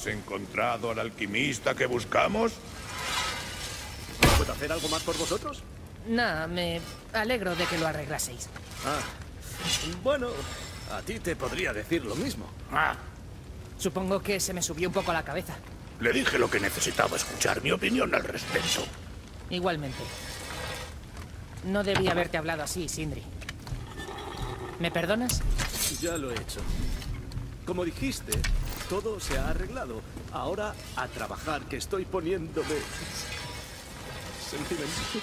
¿Has encontrado al alquimista que buscamos? ¿Puedo hacer algo más por vosotros? Nah, me alegro de que lo arreglaseis. Ah, bueno, a ti te podría decir lo mismo. Supongo que se me subió un poco a la cabeza. Le dije lo que necesitaba escuchar, mi opinión al respecto. Igualmente. No debía haberte hablado así, Sindri. ¿Me perdonas? Ya lo he hecho. Como dijiste, todo se ha arreglado. Ahora a trabajar, que estoy poniéndome sentimental.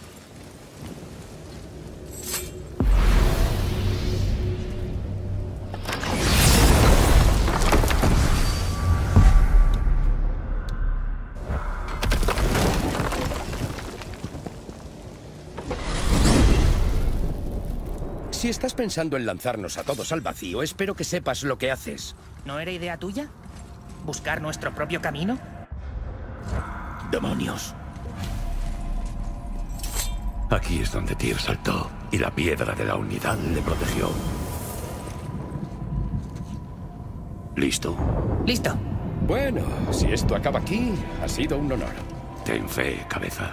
Si estás pensando en lanzarnos a todos al vacío, espero que sepas lo que haces. ¿No era idea tuya? ¿Buscar nuestro propio camino? ¡Demonios! Aquí es donde Tyr saltó, y la piedra de la unidad le protegió. ¿Listo? ¡Listo! Bueno, si esto acaba aquí, ha sido un honor. Ten fe, cabeza.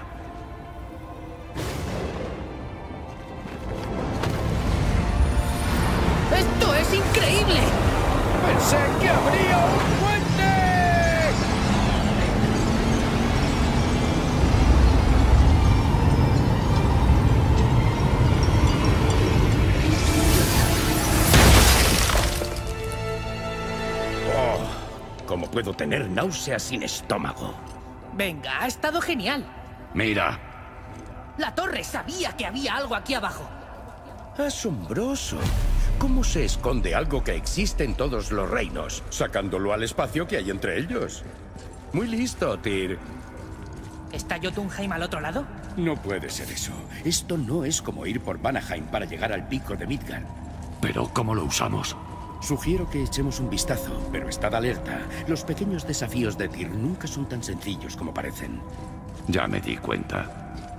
¡Esto es increíble! ¡Pensé que habría un puente! Oh, ¿cómo puedo tener náuseas sin estómago? Venga, ha estado genial. Mira. La torre sabía que había algo aquí abajo. Asombroso. ¿Cómo se esconde algo que existe en todos los reinos, sacándolo al espacio que hay entre ellos? Muy listo, Tyr. ¿Está Jotunheim al otro lado? No puede ser eso. Esto no es como ir por Vanaheim para llegar al pico de Midgard. ¿Pero cómo lo usamos? Sugiero que echemos un vistazo, pero estad alerta. Los pequeños desafíos de Tyr nunca son tan sencillos como parecen. Ya me di cuenta.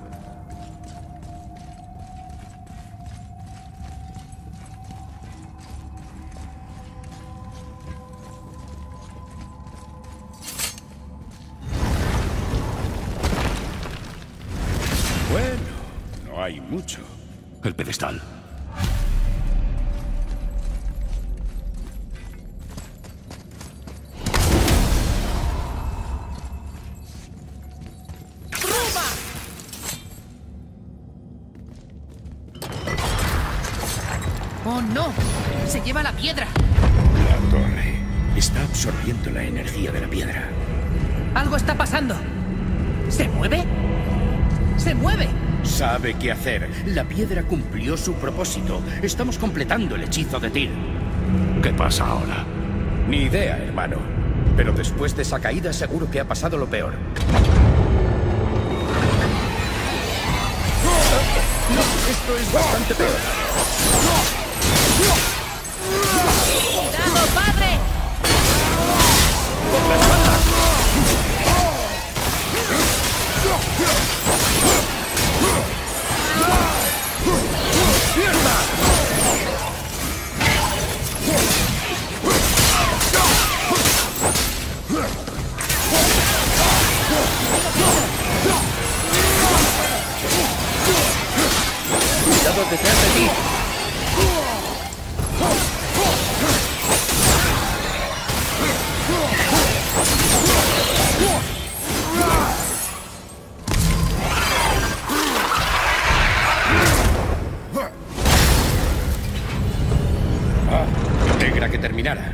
Bueno, no hay mucho. El pedestal. ¡Oh, no! ¡Se lleva la piedra! La torre está absorbiendo la energía de la piedra. ¡Algo está pasando! ¿Se mueve? ¡Se mueve! Sabe qué hacer. La piedra cumplió su propósito. Estamos completando el hechizo de Tyr. ¿Qué pasa ahora? Ni idea, hermano. Pero después de esa caída seguro que ha pasado lo peor. No, esto es bastante peor. ¡Cuidado, padre! ¡Por la espalda! ¡Mierda! Cuidado detrás de ti. Me alegra que terminara.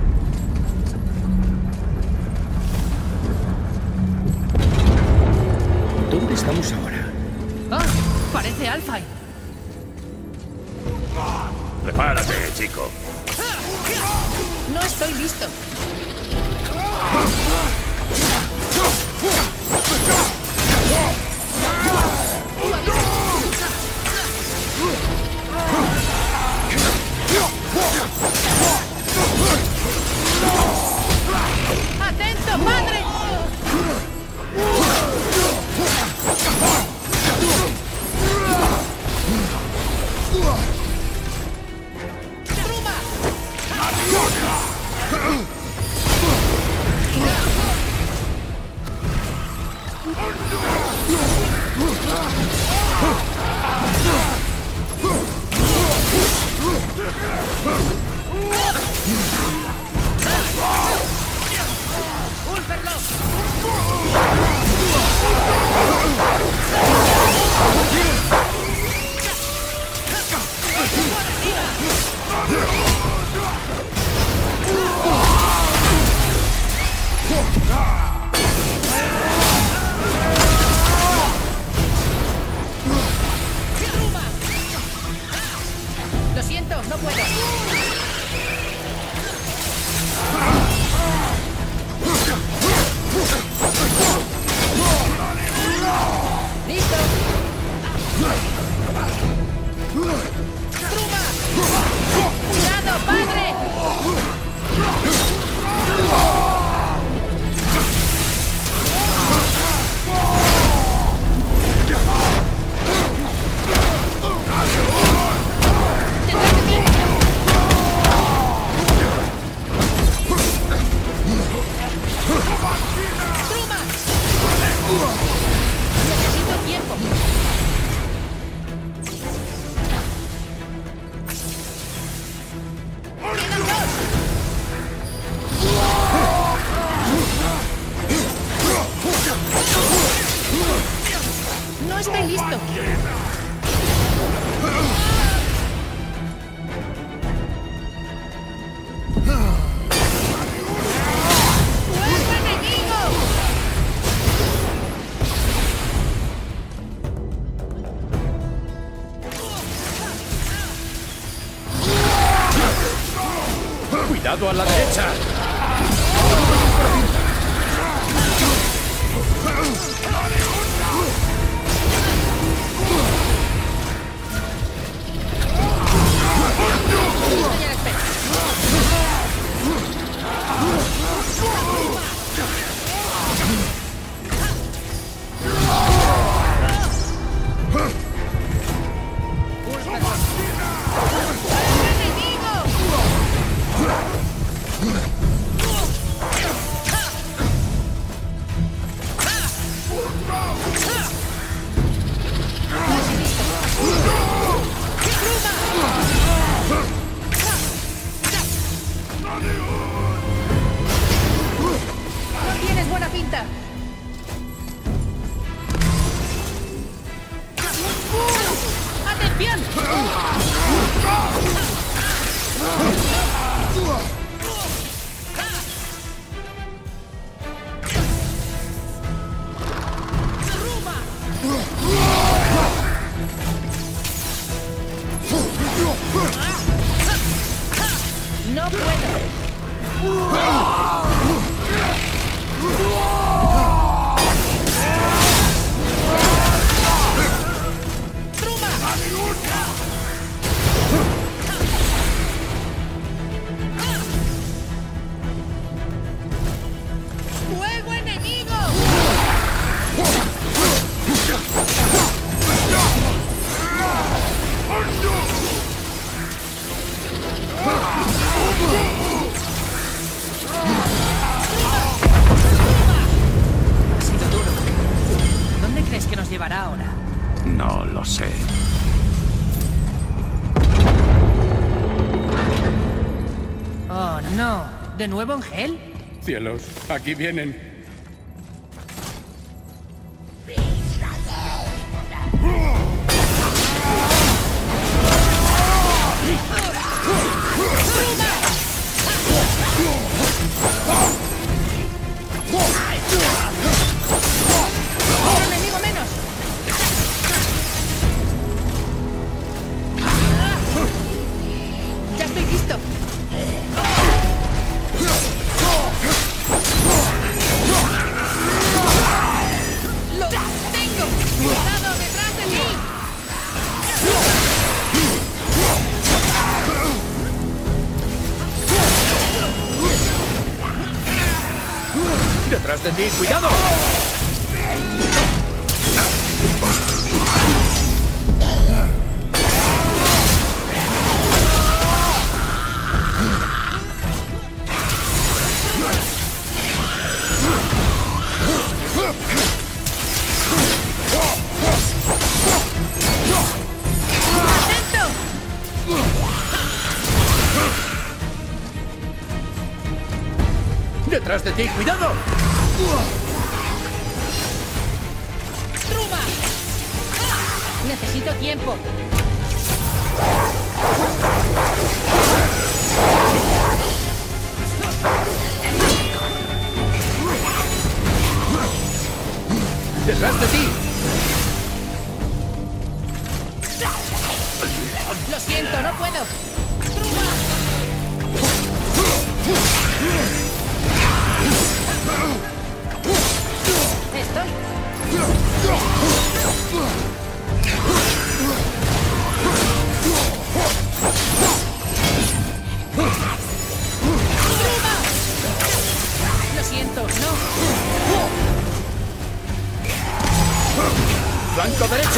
¿Dónde estamos ahora? ¡Ah! Parece Alfheim. Prepárate, chico. No estoy listo. ¡Atento, padre! Lo siento, no puedo. ¡Listo! ¡Truma! ¡Cuidado, padre! ¡Detrás de mí! ¡Truma! Necesito tiempo. ¡Quedan dos! No estoy listo. ¡Fuego enemigo! ¡Cuidado a la derecha! Estoy a la espera. No tienes buena pinta. ¡Atención! No puedo. ¡Fuego enemigo! Ha sido duro. ¿Dónde crees que nos llevará ahora? No lo sé. Oh, no. ¿De nuevo en gel? Cielos, aquí vienen. ¡Un enemigo menos! ¡Ya estoy listo! ¡Lo tengo! ¡Cuidado detrás de mí! ¡Detrás de ti! ¡Cuidado! ¡Detrás de ti! ¡Cuidado! ¡Truma! ¡Ah! Necesito tiempo. ¡Detrás de ti! Lo siento, no puedo. ¡Truma! Estoy. ¡Truma! Lo siento, no. ¡Flanco derecho!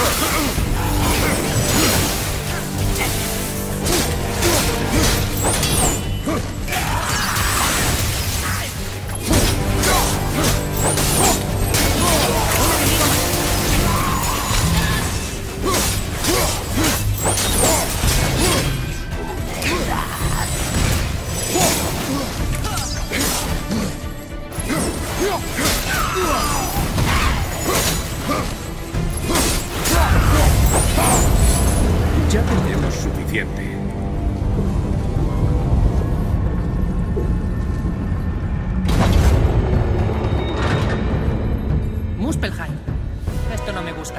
Ya tenemos suficiente. Muspelheim. Esto no me gusta.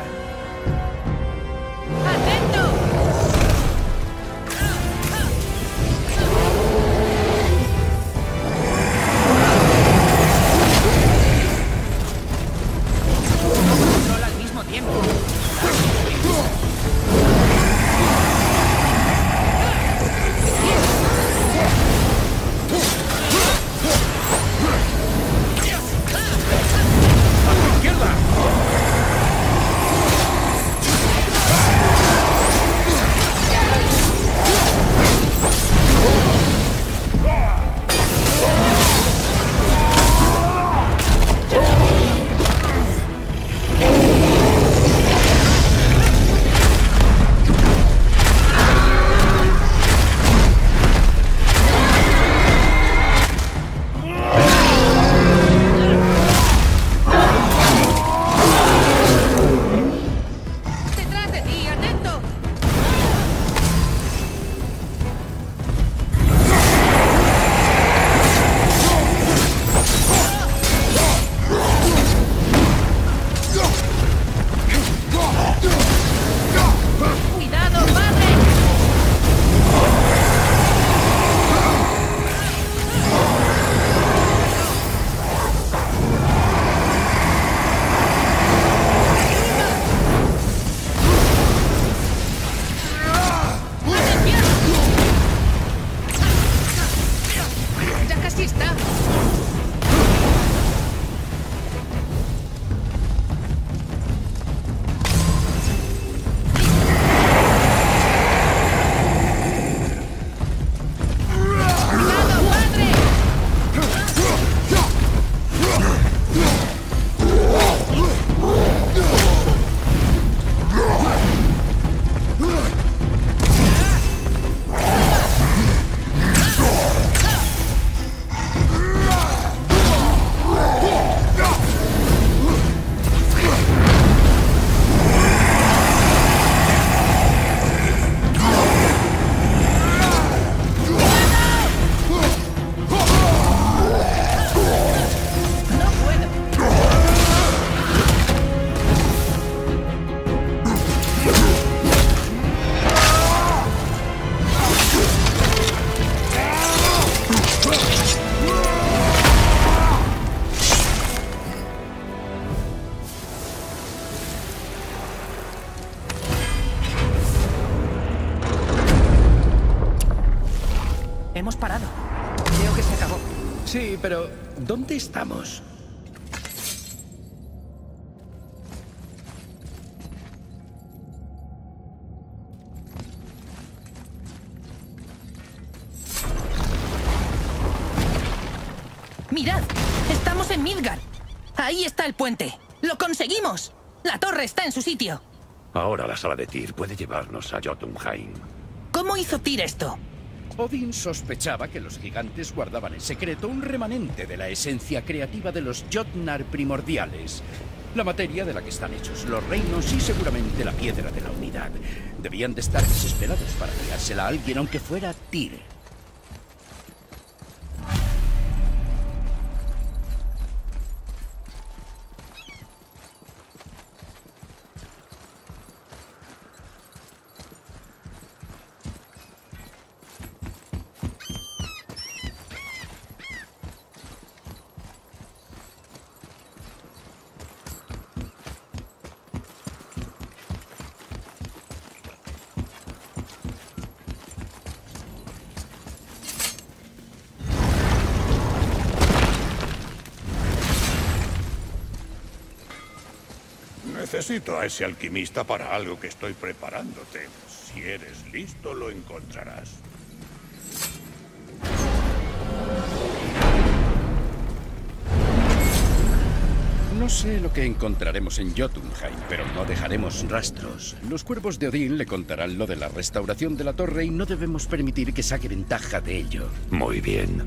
¡Atento! No controla al mismo tiempo. ¡Detrás de ti! ¡Atento! ¡Cuidado, padre! ¡Ya casi está! ¡Cuidado, padre! No puedo. Hemos parado. Creo que se acabó. Sí, pero ¿dónde estamos? ¡Mirad! ¡Estamos en Midgard! ¡Ahí está el puente! ¡Lo conseguimos! ¡La torre está en su sitio! Ahora la sala de Tyr puede llevarnos a Jotunheim. ¿Cómo hizo Tyr esto? Odín sospechaba que los gigantes guardaban en secreto un remanente de la esencia creativa de los Jotnar primordiales, la materia de la que están hechos los reinos y seguramente la piedra de la unidad. Debían de estar desesperados para tirársela a alguien, aunque fuera Tyr. Necesito a ese alquimista para algo que estoy preparándote. Si eres listo, lo encontrarás. No sé lo que encontraremos en Jotunheim, pero no dejaremos rastros. Los cuervos de Odín le contarán lo de la restauración de la torre y no debemos permitir que saque ventaja de ello. Muy bien.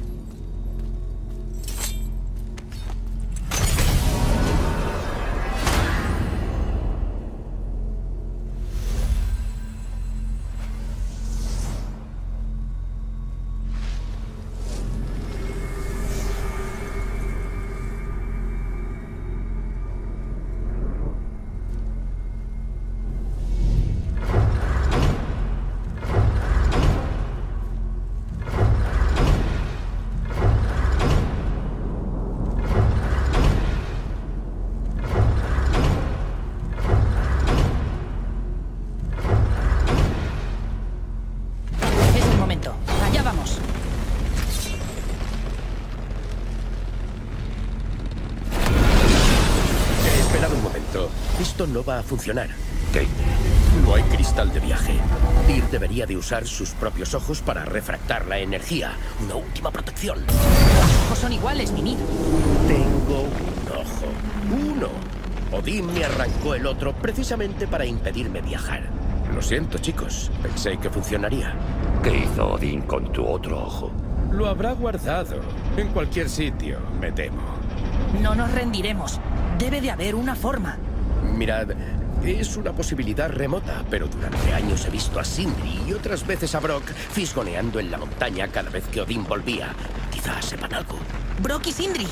Esto no va a funcionar. ¿Qué? No hay cristal de viaje. Tyr debería de usar sus propios ojos para refractar la energía. Una última protección. Los ojos son iguales, Mimir. Tengo un ojo. Uno. Odín me arrancó el otro precisamente para impedirme viajar. Lo siento, chicos. Pensé que funcionaría. ¿Qué hizo Odín con tu otro ojo? Lo habrá guardado. En cualquier sitio, me temo. No nos rendiremos. Debe de haber una forma. Mirad, es una posibilidad remota, pero durante años he visto a Sindri y otras veces a Brock fisgoneando en la montaña cada vez que Odín volvía. Quizás sepan algo. Brock y Sindri.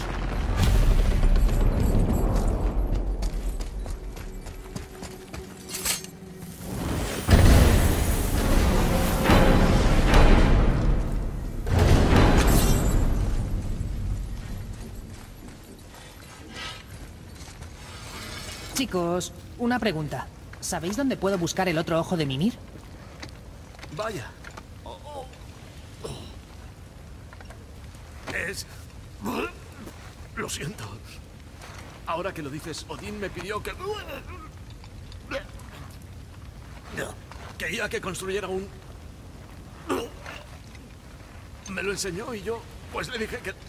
Chicos, una pregunta. ¿Sabéis dónde puedo buscar el otro ojo de Mimir? Vaya. Es... Lo siento. Ahora que lo dices, Odín me pidió que... Quería que construyera un... Me lo enseñó y yo, pues le dije que...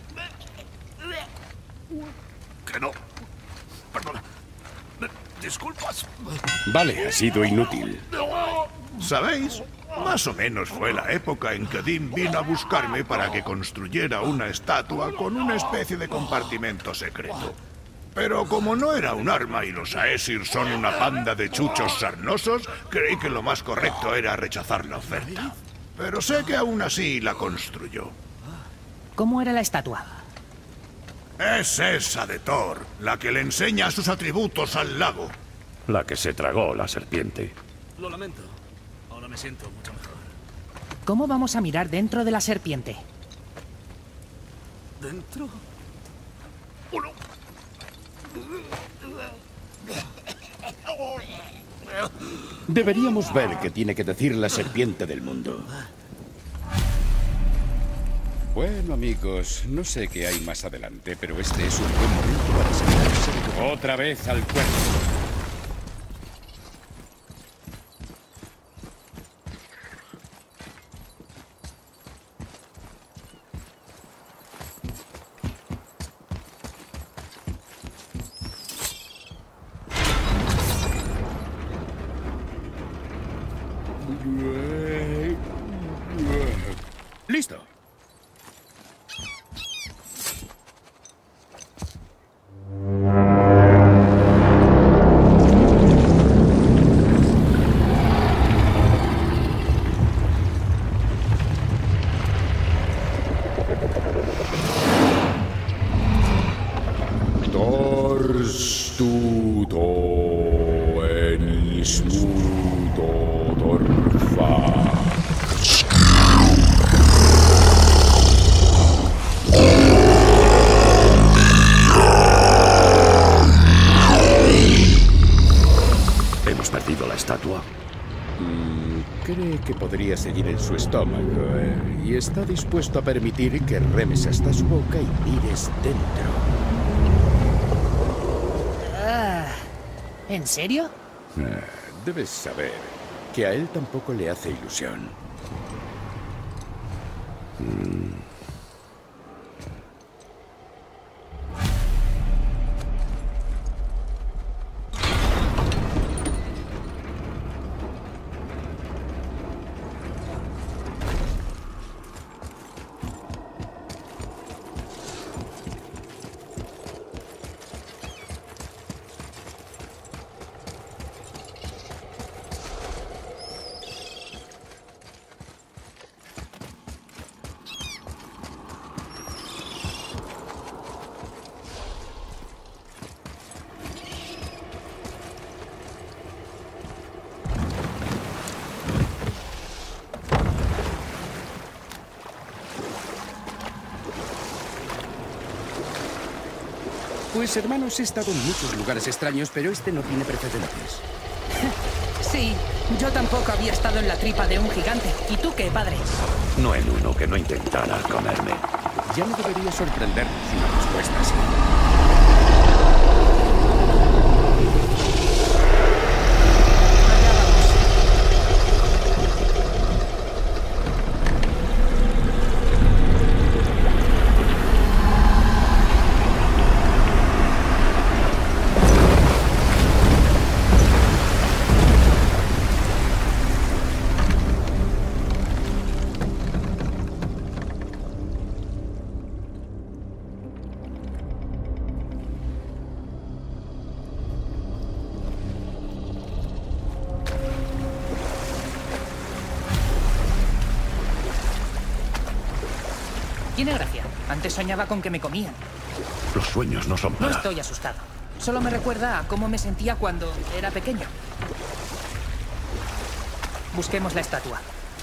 Que no. Perdona. Disculpas. Vale, ha sido inútil. ¿Sabéis? Más o menos fue la época en que Odín vino a buscarme para que construyera una estatua con una especie de compartimento secreto. Pero como no era un arma y los Aesir son una panda de chuchos sarnosos, creí que lo más correcto era rechazar la oferta. Pero sé que aún así la construyó. ¿Cómo era la estatua? Es esa de Thor, la que le enseña sus atributos al lago. La que se tragó la serpiente. Lo lamento. Ahora me siento mucho mejor. ¿Cómo vamos a mirar dentro de la serpiente? ¿Dentro? ¡Uno! Deberíamos ver qué tiene que decir la serpiente del mundo. Bueno, amigos, no sé qué hay más adelante, pero este es un buen momento para sentarse otra vez al cuerpo. Ismudodorfa. ¿Hemos perdido la estatua? Cree que podría seguir en su estómago, y está dispuesto a permitir que remes hasta su boca y mires dentro. ¿En serio? Debes saber que a él tampoco le hace ilusión. Pues, hermanos, he estado en muchos lugares extraños, pero este no tiene precedentes. Sí, yo tampoco había estado en la tripa de un gigante. ¿Y tú qué, padre? No en uno que no intentara comerme. Ya no debería sorprendernos una respuesta así. Tiene gracia. Antes soñaba con que me comían. Los sueños no son No para... estoy asustado. Solo me recuerda a cómo me sentía cuando era pequeño. Busquemos la estatua.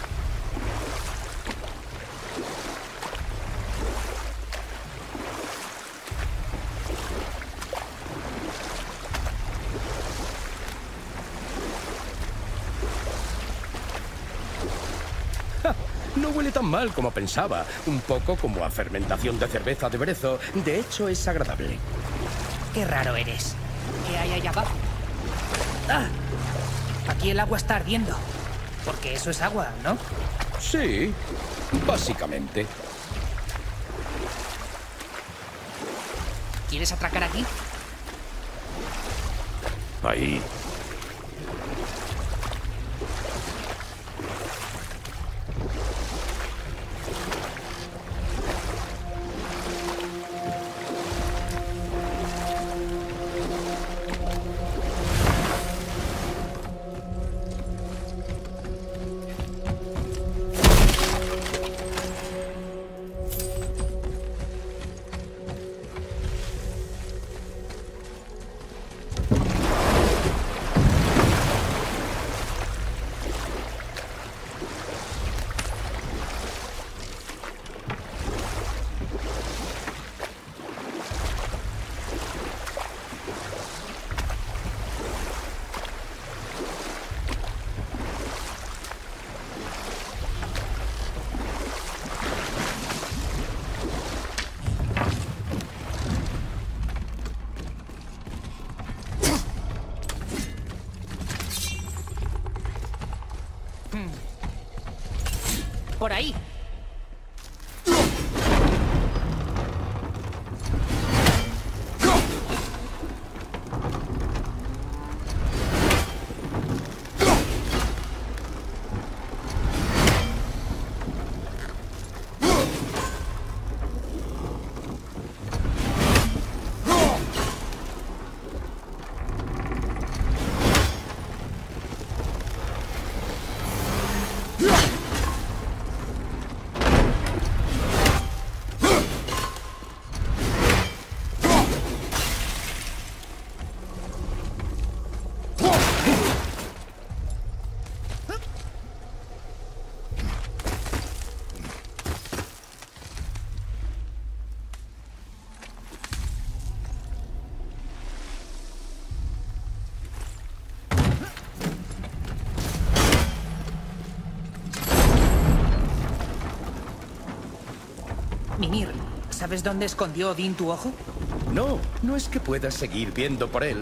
No huele tan mal como pensaba. Un poco como a fermentación de cerveza de brezo. De hecho, es agradable. Qué raro eres. ¿Qué hay allá abajo? ¡Ah! Aquí el agua está ardiendo. Porque eso es agua, ¿no? Sí, básicamente. ¿Quieres atracar aquí? Ahí. Por ahí. Mimir, ¿sabes dónde escondió Odín tu ojo? No, no es que puedas seguir viendo por él.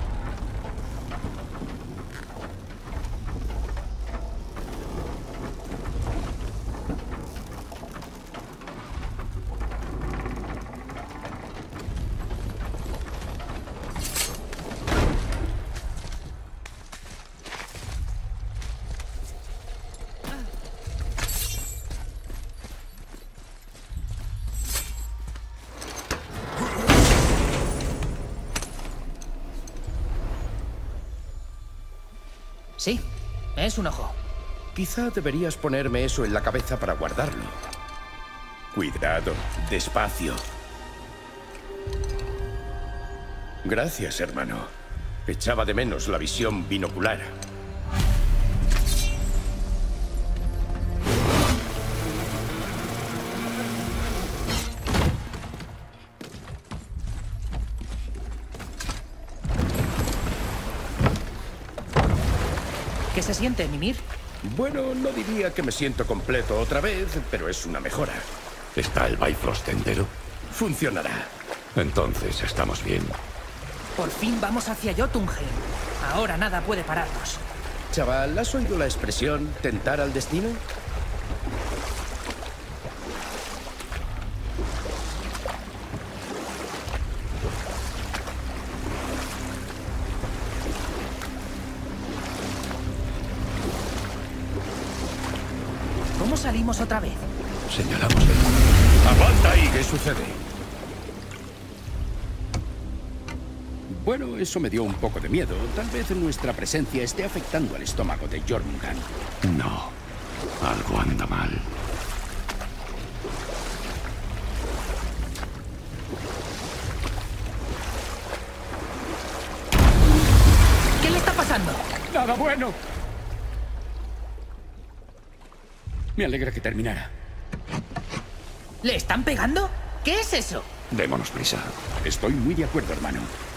Sí, es un ojo. Quizá deberías ponerme eso en la cabeza para guardarlo. Cuidado, despacio. Gracias, hermano. Echaba de menos la visión binocular. ¿Qué se siente, Mimir? Bueno, no diría que me siento completo otra vez, pero es una mejora. ¿Está el Bifrost entero? Funcionará. Entonces estamos bien. Por fin vamos hacia Jotunheim. Ahora nada puede pararnos. Chaval, ¿has oído la expresión tentar al destino? ¿Cómo salimos otra vez? Señalamos el... ¡Aguanta ahí! ¿Qué sucede? Bueno, eso me dio un poco de miedo. Tal vez nuestra presencia esté afectando al estómago de Jormungand. No. Algo anda mal. ¿Qué le está pasando? ¡Nada bueno! Me alegra que terminara. ¿Le están pegando? ¿Qué es eso? Démonos prisa. Estoy muy de acuerdo, hermano.